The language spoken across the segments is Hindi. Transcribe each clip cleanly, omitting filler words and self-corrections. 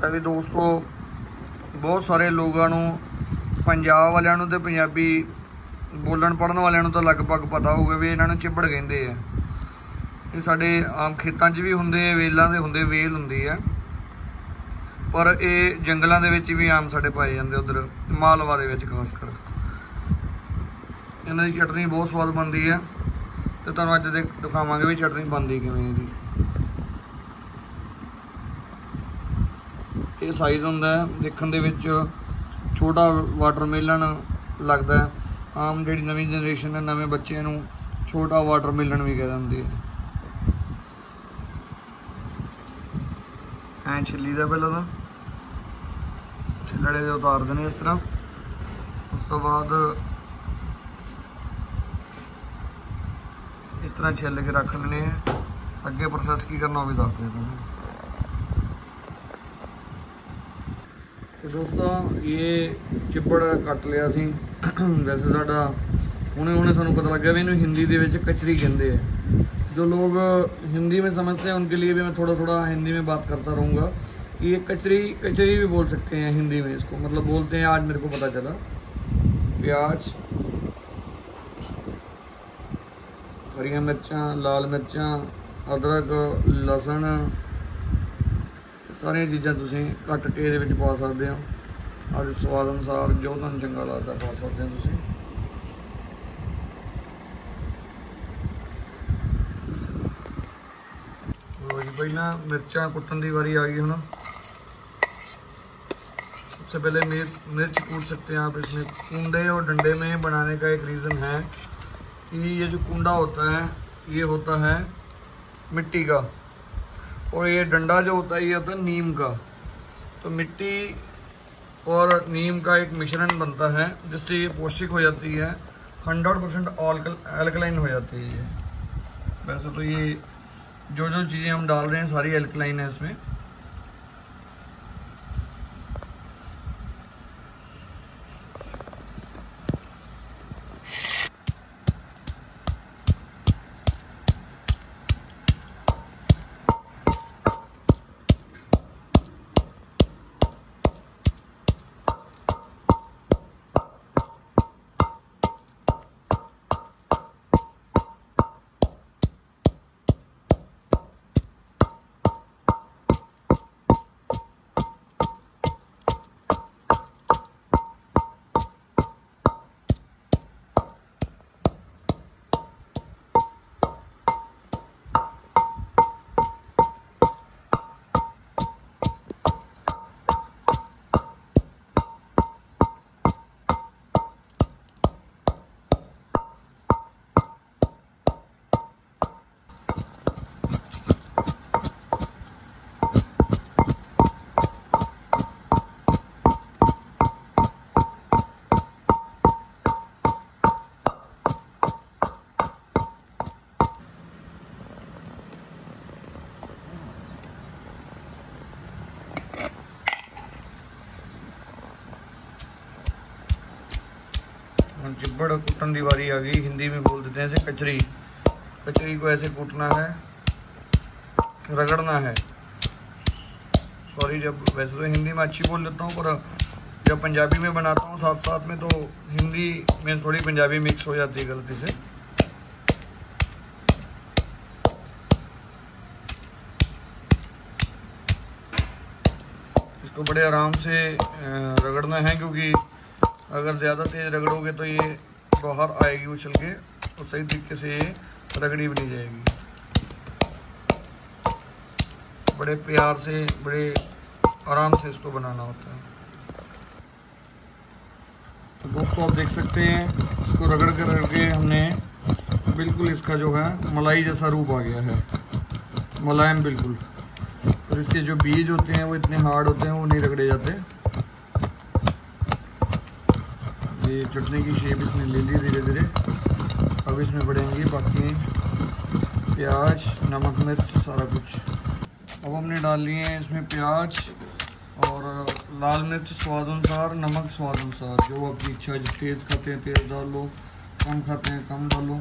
भी दोस्तों बहुत सारे लोगों पंजाब वालियां नूं ते पंजाबी बोलन पढ़न वालियां नूं तां लगभग पता होगा भी इन्हां नूं चिब्बड़ कहिंदे आ। ये साडे आम खेतां 'च भी हुंदे, वेलां दे हुंदे, वेल हुंदी है, पर ये जंगलों के विच भी आम साडे पाए जाते उधर मालवा दे विच खासकर। इन्हां दी चटनी बहुत स्वाद बनती है तो तुहानूं अज दिखावांगे भी चटनी बनती किवें दी। ये साइज़ हुंदा है देखण दे विच छोटा वाटरमेलन लगता है। आम जिहड़ी नवीं जनरेशन है, नवे बच्चे नूं छोटा वाटरमेलन भी कह दिंदी है। ऐ छिली दा पहलां तां छिलड़े दे उतार देने इस तरह, उस तो बाद इस तरह छिल के रख लेने हैं। अगे प्रोसैस की करना भी दस देता हूँ। तो दोस्तों ये चिब्बड़ कट लिया सी। वैसे साडा हुणे सानूं पता लग गया भी इन्हूं हिंदी दे विच कचरी कहंदे हैं। जो लोग हिंदी में समझते हैं उनके लिए भी मैं थोड़ा थोड़ा हिंदी में बात करता रहूँगा। ये कचरी भी बोल सकते हैं हिंदी में इसको, मतलब बोलते हैं, आज मेरे को पता चला। प्याज, हरी मिर्चां, लाल मिर्चां, अदरक, लसन, सारिया चीज़ां तुसीं कट के इहदे विच पा सकदे हो। आज स्वाद अनुसार जो तुहानूं चंगा लगदा पा सकदे हो तुसीं। पहला मिर्चा कुटन की बारी आ गई। हुण सबसे पहले मिर्च कूट सकते हैं आप इसमें। कुंडे और डंडे में बनाने का एक रीज़न है कि ये जो कुंडा होता है ये होता है मिट्टी का, और ये डंडा जो होता है ये होता है नीम का। तो मिट्टी और नीम का एक मिश्रण बनता है जिससे ये पौष्टिक हो जाती है, 100% एल्कलाइन हो जाती है ये। वैसे तो ये जो चीज़ें हम डाल रहे हैं सारी एल्कलाइन है इसमें। चिब्बड़ कूटन की बारी आ गई। हिंदी में बोल देते हैं इसे कचरी। कचरी को ऐसे कूटना है, रगड़ना है। सॉरी, जब वैसे तो हिंदी में अच्छी बोल लेता हूँ, पर जब पंजाबी में बनाता हूँ साथ साथ में तो हिंदी में थोड़ी पंजाबी मिक्स हो जाती है गलती से। इसको बड़े आराम से रगड़ना है, क्योंकि अगर ज़्यादा तेज़ रगड़ोगे तो ये बाहर आएगी उछल के, और सही तरीके से ये रगड़ी भी नहीं जाएगी। बड़े प्यार से, बड़े आराम से इसको बनाना होता है। तो दोस्तों आप देख सकते हैं इसको रगड़ के हमने बिल्कुल इसका जो है मलाई जैसा रूप आ गया है, मुलायम बिल्कुल। और इसके जो बीज होते हैं वो इतने हार्ड होते हैं, वो नहीं रगड़े जाते। ये चटनी की शेप इसने ले ली धीरे धीरे। अब इसमें पड़ेंगी बाकी प्याज, नमक, मिर्च, सारा कुछ। अब हमने डाल लिए हैं इसमें प्याज और लाल मिर्च स्वाद अनुसार, नमक स्वाद अनुसार, जो आपकी इच्छा है। तेज़ खाते हैं तेज़ डालो, कम खाते हैं कम डालो।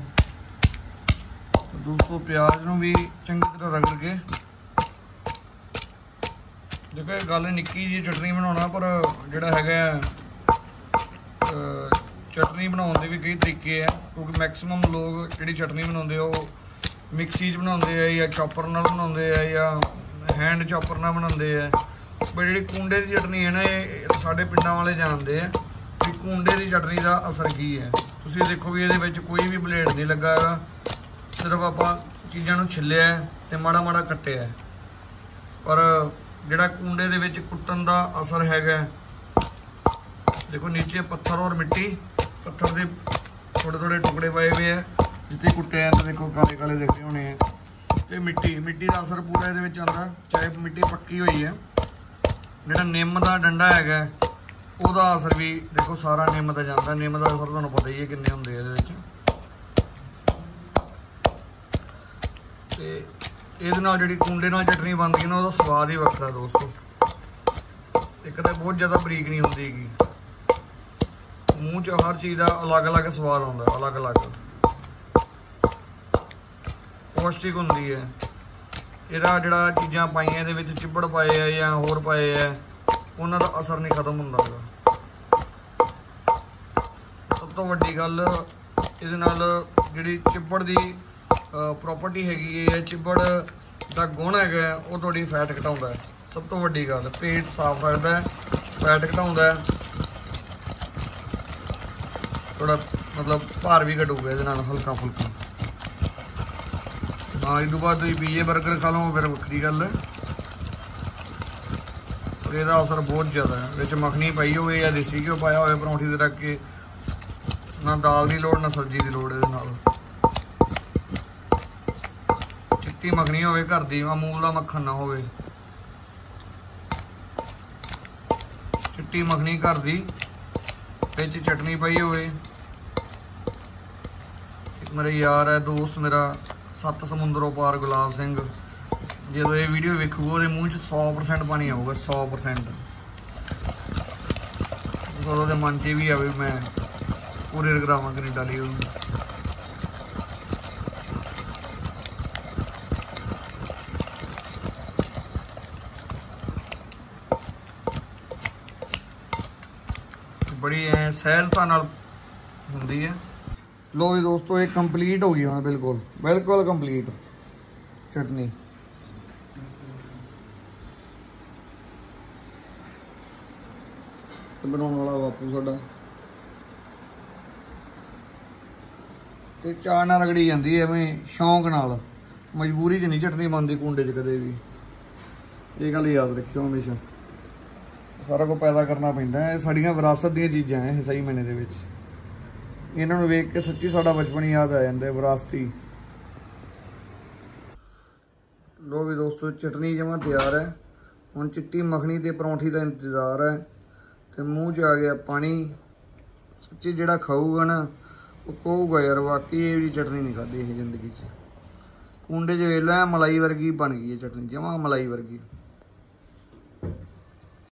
तो दोस्तों प्याज को भी चंगी तरह रगड़ के देखो ये गल निक्की जी चटनी बनाना, पर जिहड़ा हैगा चटनी बनाने के भी कई तरीके है, क्योंकि मैक्सिमम लोग जिहड़ी चटनी बनाते हो मिक्सी च बनाते हैं या चॉपर नाल बनाते हैं या हैंड चॉपर नाल बनाते हैं। पर जी कूंडे की चटनी है ना, ये साडे पिंडां वाले जानते हैं कि कूंडे की चटनी का असर की है। तुसीं देखो भी ये कोई भी ब्लेड नहीं लगा है, सिर्फ आपां चीज़ां नूं छिलिया ते माड़ा माड़ा कट्टिया। पर जिहड़ा कूंडे दे विच कुट्टण दा असर हैगा, देखो नीचे पत्थर और मिट्टी, पत्थर के थोड़े थोड़े टुकड़े पाए हुए हैं जितने कुट्टे हैं, तो देखो काले काले देखते होने हैं। तो मिट्टी का असर पूरा ये आता, चाहे मिट्टी पक्की हुई है। जिहड़ा निम का डंडा है ਉਹਦਾ असर भी देखो सारा निम का जाता, निम का असर तुहानूं पता ही है किन्ने हुंदे इहदे विच। ते इहदे नाल जिहड़ी कूंडे नाल चटनी बनदी है ना, ਉਹਦਾ स्वाद ही वक्रा दोस्तों। एक तो बहुत ज़्यादा बरीक नहीं होंदी हैगी, मूँह च हर चीज़ का अलग अलग स्वाद आता, अलग अलग पौष्टिक होंदी है। ਇਹਦਾ ਜਿਹੜਾ चीज़ां पाइयां ਇਹਦੇ ਵਿੱਚ चिब्बड़ पाए है या होर पाए है, ਉਹਨਾਂ ਦਾ असर नहीं खत्म ਹੁੰਦਾ ਹੈਗਾ। सब तो ਵੱਡੀ ਗੱਲ ਇਹਦੇ ਨਾਲ ਜਿਹੜੀ चिब्बड़ ਦੀ प्रॉपर्टी हैगी है, चिब्बड़ ਦਾ गुण है वो ਤੁਹਾਡੀ फैट घटाਉਂਦਾ है। सब तो ਵੱਡੀ ਗੱਲ, पेट साफ रखता है, फैट घटाਉਂਦਾ है, थोड़ा मतलब भार भी घटूगा ਇਹਦੇ ਨਾਲ हल्का फुल्का। हाँ इस बाद पीजे बर्गर खा लो फिर वक्री गल है। और इसका असर बहुत ज़्यादा है, विच मखनी पाई हो या देसी घ्यो पाया हो परौंठी दे रख के, ना दाल की लोड़ ना सब्जी की लोड़। ये चिट्टी मखनी हो घर की, अमूल का मक्खन ना हो, चिट्टी मखनी घर की, विच चटनी पाई हो। मेरे यार है दोस्त मेरा सत्त समुंदरों पार गुलाब सिंह, जो ये वीडियो वेखूगा वो मूँह 100% पानी आऊगा, 100%। वो मन च भी आवे मैं पूरे करावा कनेडा लिए। बड़ी सहजता नाल हुंदी है। लो जी दोस्तों ये कंप्लीट हो गई है, बिल्कुल बिल्कुल कंप्लीट चटनी। बनाने वाला बापू साडा ते चाह नाल रगड़ी जाती है एवें शौक नाल, मजबूरी च नहीं चटनी बनती कूंडे च कदे भी। ये गल याद रखियो हमेशा, सारा कुछ पैदा करना पैंदा है, साड़ियां विरासत दी चीज़ां है सही महीने दे विच। इन्हां नूं वेख के सच्ची साडा बचपन याद आ जांदा है, विरासती। लो भी दोस्तों चटनी जमा तैयार है, हुण चिट्टी मखनी ते परौंठी का इंतज़ार है। तो मूँह च आ गया पानी, सच्ची जिहड़ा खाऊगा ना वो कहूगा यार वाकई ये भी चटनी नहीं खाधी है जिंदगी च। कूंडे च वेला मलाई वर्गी बन गई है चटनी, जमा मलाई वर्गी।